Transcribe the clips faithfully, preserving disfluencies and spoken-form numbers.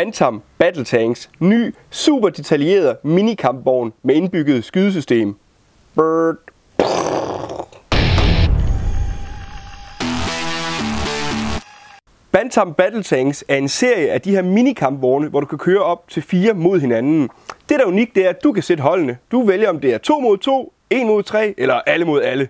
Bantam Battle Tanks ny super detaljeret minikampvogn med indbygget skydesystem. Bird. Bantam Battle Tanks er en serie af de her minikampvogne, hvor du kan køre op til fire mod hinanden. Det der er unikt, det er, at du kan sætte holdene. Du vælger, om det er to mod to, en mod tre eller alle mod alle.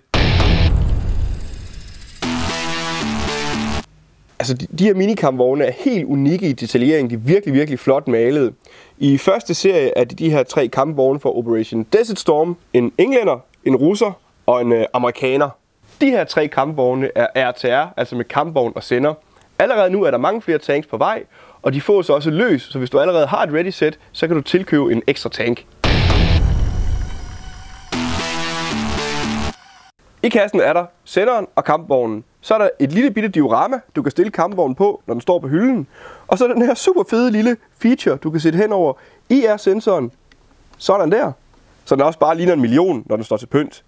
Altså, de, de her minikampvogne er helt unikke i detaljering. De er virkelig, virkelig flot malet. I første serie er det de her tre kampvogne fra Operation Desert Storm. En englænder, en russer og en øh, amerikaner. De her tre kampvogne er R T R, altså med kampvogn og sender. Allerede nu er der mange flere tanks på vej, og de fås også løs, så hvis du allerede har et ready set, så kan du tilkøbe en ekstra tank. I kassen er der senderen og kampvognen. Så er der et lille bitte diorama, du kan stille kampvognen på, når den står på hylden. Og så er den her super fede lille feature, du kan sætte hen over I R-sensoren. Sådan der. Så den også bare ligner en million, når den står til pynt.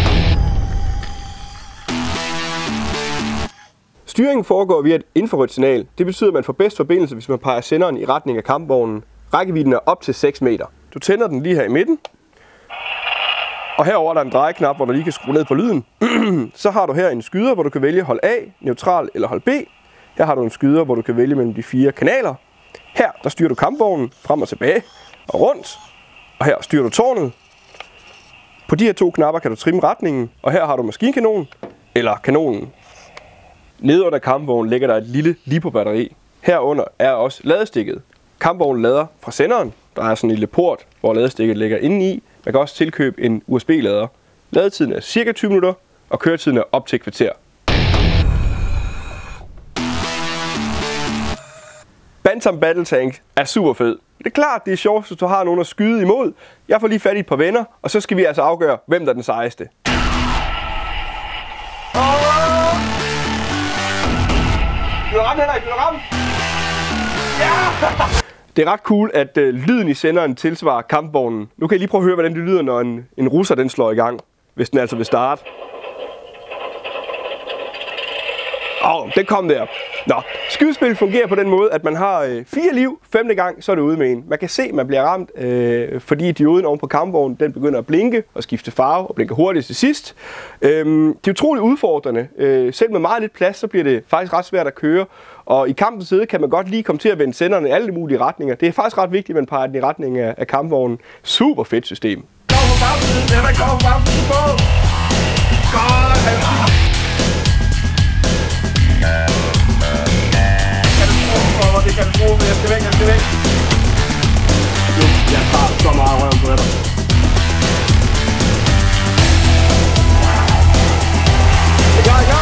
Styringen foregår via et infrarødt signal. Det betyder, at man får bedst forbindelse, hvis man peger senderen i retning af kampvognen. Rækkevidden er op til seks meter. Du tænder den lige her i midten. Og herover er der en drejeknap, hvor du lige kan skrue ned på lyden. Så har du her en skyder, hvor du kan vælge hold A, neutral eller hold B. Her har du en skyder, hvor du kan vælge mellem de fire kanaler. Her der styrer du kampvognen frem og tilbage og rundt. Og her styrer du tårnet. På de her to knapper kan du trimme retningen. Og her har du maskinkanonen eller kanonen. Nede under kampvognen ligger der et lille LiPo-batteri. Herunder er også ladestikket. Kampvognen lader fra senderen. Der er sådan en lille port, hvor ladestikket ligger inde i. Man kan også tilkøbe en U S B-lader. Ladetiden er cirka tyve minutter, og køretiden er op til et kvarter. Bantam Battle Tank er super fed. Det er klart, det er sjovt, hvis du har nogen at skyde imod. Jeg får lige fat i et par venner, og så skal vi altså afgøre, hvem der er den sejeste. Kan du ramme, Henrik? Kan du ramme? Ja! Det er ret cool, at øh, lyden i senderen tilsvarer kampvognen. Nu kan I lige prøve at høre, hvordan det lyder, når en, en russer den slår i gang. Hvis den altså vil starte. Åh, oh, den kom der. Nå, skydespil fungerer på den måde, at man har øh, fire liv. Femte gang, så er det ude med en. Man kan se, at man bliver ramt, øh, fordi dioden oven på kampvognen, den begynder at blinke og skifte farve og blinker hurtigt til sidst. Øh, det er utroligt udfordrende. Øh, selv med meget lidt plads, så bliver det faktisk ret svært at køre. Og i kampens side kan man godt lige komme til at vende senderne i alle mulige retninger. Det er faktisk ret vigtigt, at man peger den i retning af, af kampvognen. Super fedt system. Kom på bagsiden, det er der kommer på bagsiden på. Godt, kan du tro, det kan du tro, men jeg skal væk, jeg skal væk. Nu, jeg tager så meget røven på dig. Det gør, det gør.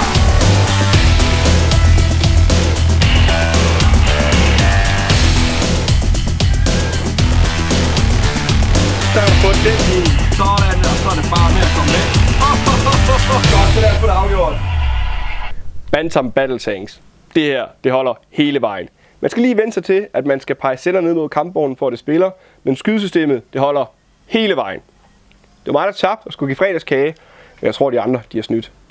Så har du fået den i. Sådan, og så er det bare med at komme med. Godt, så lad os få det afgjort. Bantam Battle Tanks. Det her, det holder hele vejen. Man skal lige vende sig til, at man skal pege sender ned mod kampvognen for at det spiller, men skydesystemet, det holder hele vejen. Det var mig, der tabte og skulle give fredagskage, men jeg tror, de andre, de har snydt.